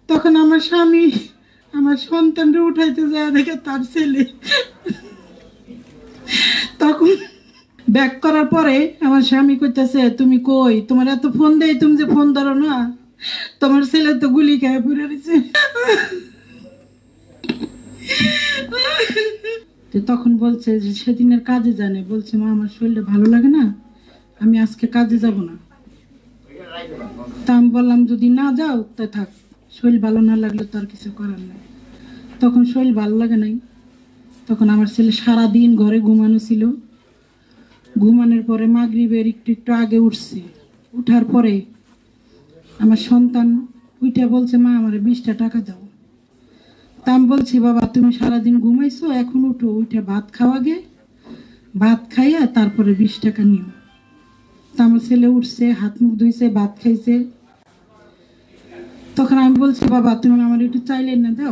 তখন আমার স্বামী আমার সন্তানরে উঠাইতে যায়, দেখে তার ছেলে। তখন ব্যাক করার পরে আমার স্বামী কইতেছে, তুমি কই, তোমার এত ফোন দেয়, তুমি যে ফোন ধরো না, তোমার ছেলে তো গুলি খেয়ে পড়ে রয়েছে। তখন বলছে যে সেদিনের কাজে জানে, বলছে মা আমার শরীরটা ভালো লাগে না, আমি আজকে কাজে যাব না। তা আমি বললাম যদি না যাও তা থাক, শরীর ভালো না লাগলে তো আর কিছু করার নাই। তখন শরীর ভালো লাগে নাই, তখন আমার ছেলে সারাদিন ঘরে ঘুমানো ছিল। ঘুমানোর পরে মাগরিবের একটু একটু আগে উঠছি, উঠার পরে আমার সন্তান উইটা বলছে মা আমার 20টা টাকা দাও। তা আমি বলছি বাবা তুমি সারাদিন ঘুমাইছো, এখন উঠো, উঠে ভাত খাওয়া গে, ভাত খাইয়া তারপরে 20 টাকা নিও। তা আমার ছেলে উঠছে, হাত মুখ ধুইছে, ভাত খাইছে। তখন আমি বলছি বাবা তুমি আমার একটু চাইলে না দাও।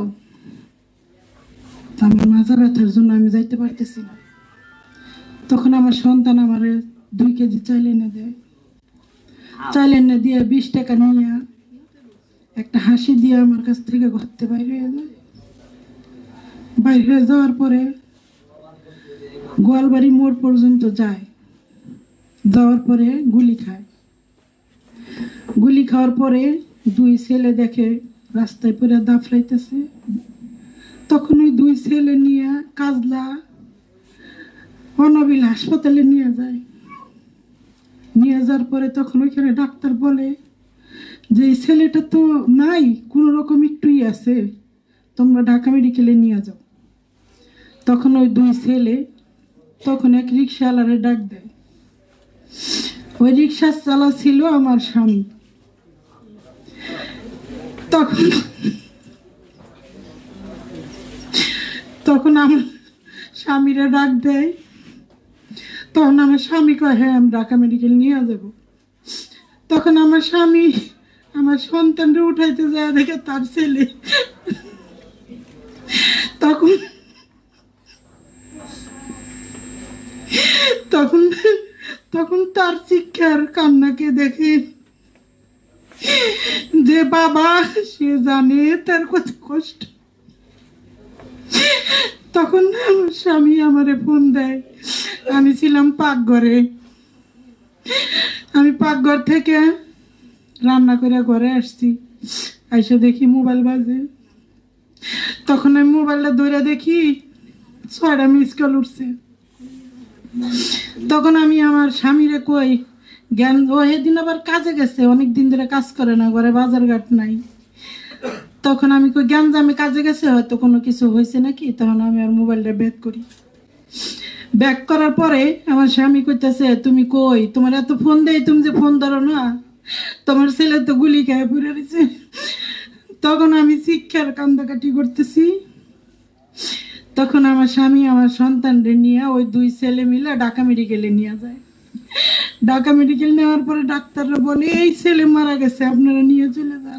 আমার মাজা ব্যথার জন্য আমি যাইতে পারতেছি না। তখন আমার সন্তান আমার 2 কেজি চাইলে না দেয়। চাইলে না দিয়ে 20 টাকা নিয়ে একটা হাসি দিয়ে আমার কাছ থেকে ঘরতে বাইরে হয়ে যায়। বাইরে হয়ে যাওয়ার পরে গোয়ালবাড়ি মোড় পর্যন্ত যায়, যাওয়ার পরে গুলি খায়। গুলি খাওয়ার পরে 2 ছেলে দেখে রাস্তায় পরে দাফড়াইতেছে। তখন ওই 2 ছেলে নিয়ে কাজলা অনাবিল হাসপাতালে নিয়ে যায়। নিয়ে যাওয়ার পরে তখন ওইখানে ডাক্তার বলে যে এই ছেলেটা তো নাই, কোনো রকম একটুই আছে, তোমরা ঢাকা মেডিকেলে নিয়ে যাও। তখন ওই 2 ছেলে তখন এক রিক্সাওয়ালারে ডাক দেয়। ওই রিক্সা চালা ছিল আমার স্বামী। তখন আমার স্বামীরা ডাক দেয়। তখন আমার স্বামী কয় হ্যাঁ আমি ঢাকা মেডিকেল নিয়ে যাব। তখন আমার স্বামী আমার সন্তানরে উঠাইতে যায়, দেখে তার ছেলে। তখন তখন তখন তার চিৎকার কান্নাকে দেখে যে বাবা সে জানে তার কত কষ্ট। তখন আমার স্বামী আমারে ফোন দেয়। আমি ছিলাম পাকঘরে, আমি পাকঘর থেকে রান্না করে ঘরে আসছি, আইসা দেখি মোবাইল বাজে। তখন আমি মোবাইলটা ধরে দেখি 6টা মিস কল উঠছে। তখন আমি আমার স্বামীরে কই জ্ঞান, ও সেদিন আবার কাজে গেছে, অনেকদিন ধরে কাজ করে না, ঘরে বাজার ঘাট নাই। তখন আমি কই জ্ঞান যে আমি কাজে গেছে, হয়তো কোনো কিছু হয়েছে নাকি। তখন আমি আর মোবাইলটা ব্যাক করি। ব্যাক করার পরে আমার স্বামী কইতেছে তুমি কই, তোমার এত ফোন দেয়, তুমি যে ফোন ধরো না, তোমার ছেলে তো গুলি খেয়ে পড়ে রয়েছে। তখন আমি শিক্ষার কান্দাকাটি করতেছি। তখন আমার স্বামী আমার সন্তানরে নিয়ে ওই 2 ছেলে মিলে ঢাকা মেডিকেলে নিয়ে যায়। ঢাকা মেডিকেল নেওয়ার পরে ডাক্তাররা বলে এই ছেলে মারা গেছে, আপনারা নিয়ে চলে যান।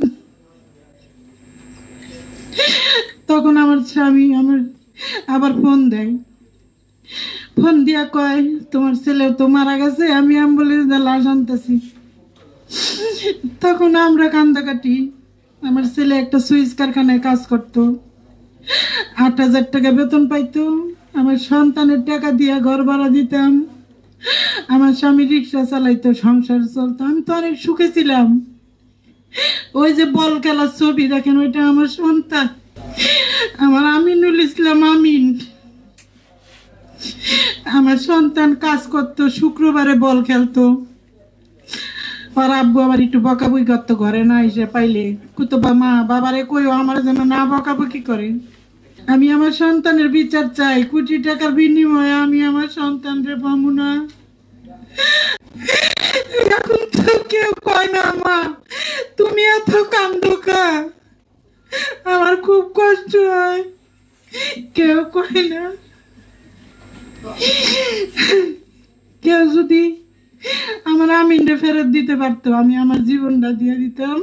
তখন আমার স্বামী আমার আবার ফোন দেয়, ফোন দিয়া কয় তোমার ছেলে তো মারা গেছে, আমি অ্যাম্বুলেন্সে লাশ আনতেছি। তখন আমরা কান্দাকাটি। আমার ছেলে একটা সুইচ কারখানায় কাজ করতো, 8,000 টাকা বেতন পাইতো। আমার সন্তানের টাকা দিয়ে ঘর ভাড়া দিতাম, আমার স্বামী রিক্সা চালাইতো, সংসার চলতো। আমি তো অনেক সুখে ছিলাম। ওই যে বল খেলার ছবি দেখেন, ওইটা আমার সন্তান, আমার আমিনুল ইসলাম আমিন। আমার সন্তান কাজ করতো, শুক্রবারে বল খেলতো। আর আব্বু আবার একটু বকাবকি করতো, ঘরে না এসে পাইলে কুতো মা বাবারে কইও আমার যেন না বকাবকি করে। আমি আমার সন্তানের বিচার চাই, কোটি টাকার বিনিময়ে আমি আমার সন্তানরে পাবো না। এখন তো কেউ কয় না মা তুমি এত কান্দো কা, আমার খুব কষ্ট হয়, কেউ কয় না। কেউ যদি আমার আমিনরে ফেরত দিতে পারতো, আমি আমার জীবনটা দিয়ে দিতাম।